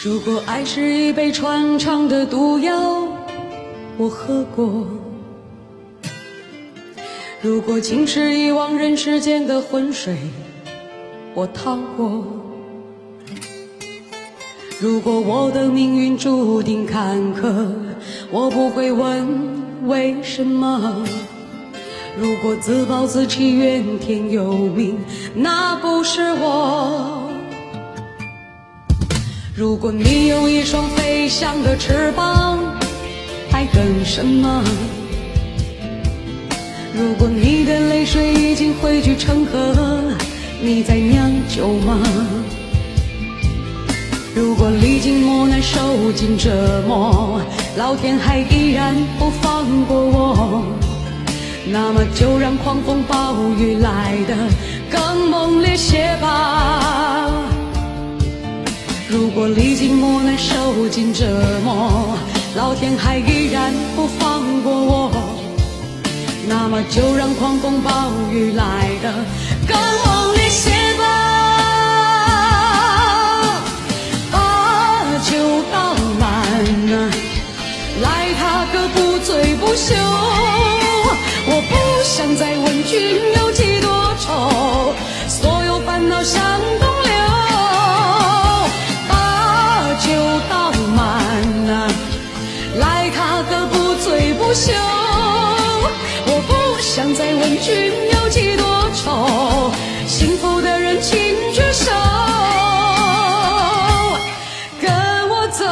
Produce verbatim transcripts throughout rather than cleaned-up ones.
如果爱是一杯穿肠的毒药，我喝过；如果情是一汪人世间的浑水，我趟过；如果我的命运注定坎坷，我不会问为什么；如果自暴自弃怨天尤命，那不是我。如果你有一双飞翔的翅膀，还等什么？如果你的泪水已经汇聚成河，你在酿酒吗？如果历经磨难受尽折磨，老天还依然不放过我，那么就让狂风暴雨来得更猛烈些吧。如果历经磨难受尽折磨，老天还依然不放过我，那么就让狂风暴雨来得更猛烈些吧。把酒倒满啊，来他个不醉不休，我不想再问君有几多愁，所有烦恼向东流。把酒倒满啊，来他个不醉不休，我不想再问君有几多愁，幸福的人请举手跟我走。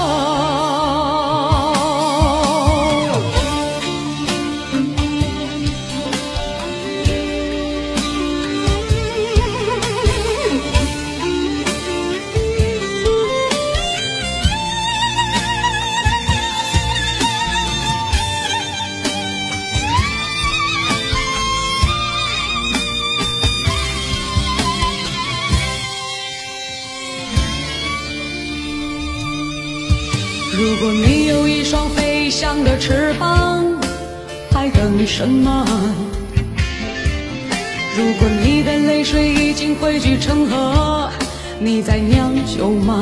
如果你有一双飞翔的翅膀，还等什么？如果你的泪水已经汇聚成河，你在酿酒吗？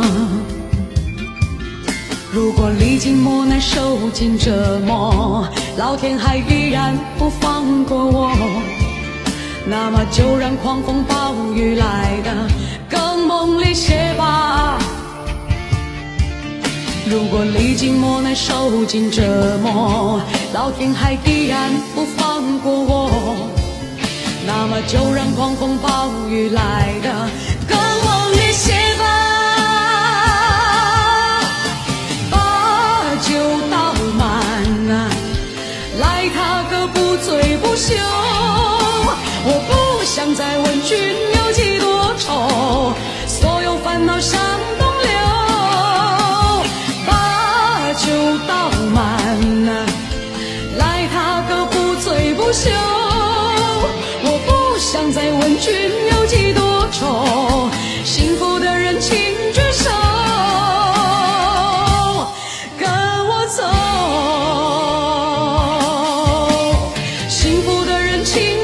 如果历经磨难受尽折磨，老天还依然不放过我，那么就让狂风暴雨来得更猛烈些吧。如果历经磨难受尽折磨，老天还依然不放过我，那么就让狂风暴雨来得更猛烈些吧。把酒倒满啊，来他个不醉不休，我不想再问君有几多愁，所有烦恼向东流。酒倒满啊，来他个不醉不休，我不想再问君有几多愁，幸福的人请举手跟我走，幸福的人请